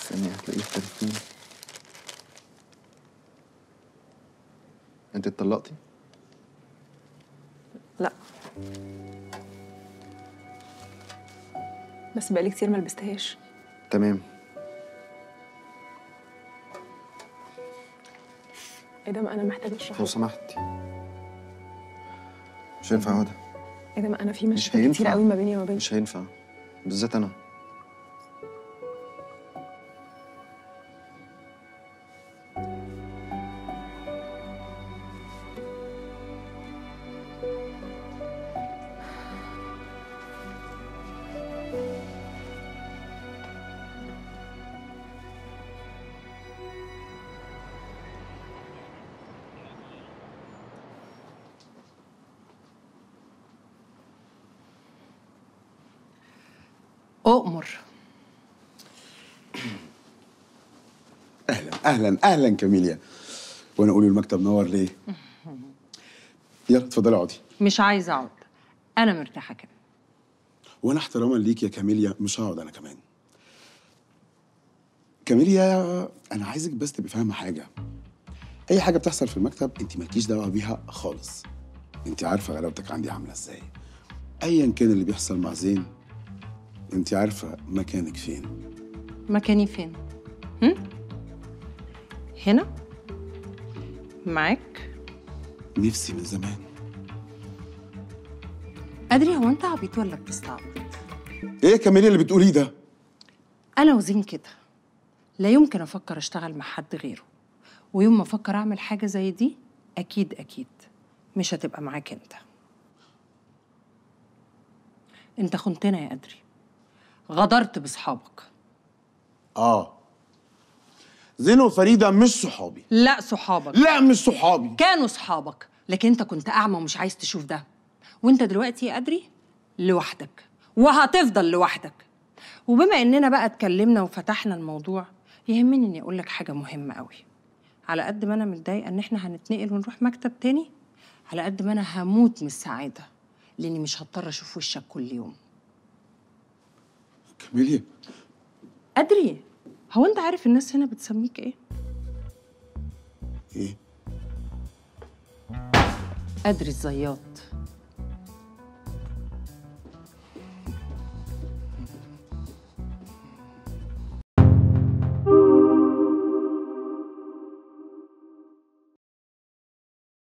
ثانية هتلاقيه في التليفون. انت اتطلقتي؟ لا، بس بقالي كتير ما لبستهاش. تمام. ايه ده؟ ما انا محتاجه اشرح لو سمحتي مش هينفع اقعد. ايه ده؟ ما انا في مشاكل كتير قوي ما بيني وما بينك. مش هينفع، بالذات انا. أؤمر. اهلا اهلا اهلا كاميليا. وانا اقول المكتب نور ليه؟ يلا اتفضلي اقعدي. مش عايزة أقعد، أنا مرتاحة كده. وانا احتراما ليك يا كاميليا مش هقعد انا كمان. كاميليا انا عايزك بس تبقي فاهمه حاجه. اي حاجه بتحصل في المكتب انت مالكيش دعوه بيها خالص. انت عارفه غلاوتك عندي عامله ازاي. ايا كان اللي بيحصل مع زين انت عارفه مكانك فين. مكاني فين؟ هنا؟ معاك؟ نفسي من زمان. أدري، هو أنت عبيط ولا بتستعبط؟ ايه يا كاميليا اللي بتقوليه ده؟ أنا وزين كده لا يمكن أفكر أشتغل مع حد غيره، ويوم ما أفكر أعمل حاجة زي دي أكيد أكيد مش هتبقى معاك أنت. أنت خنتنا يا أدري، غدرت بصحابك. زين وفريده مش صحابي. لا صحابك. لا مش صحابي. كانوا صحابك، لكن أنت كنت أعمى ومش عايز تشوف ده. وأنت دلوقتي يا أدري لوحدك، وهتفضل لوحدك. وبما إننا بقى اتكلمنا وفتحنا الموضوع، يهمني إني أقول لك حاجة مهمة قوي. على قد ما أنا متضايقة إن إحنا هنتنقل ونروح مكتب تاني، على قد ما أنا هموت من السعادة لأني مش هضطر أشوف وشك كل يوم. كاميليا أدري، هو أنت عارف الناس هنا بتسميك إيه؟ ايه؟ أدري الزياط.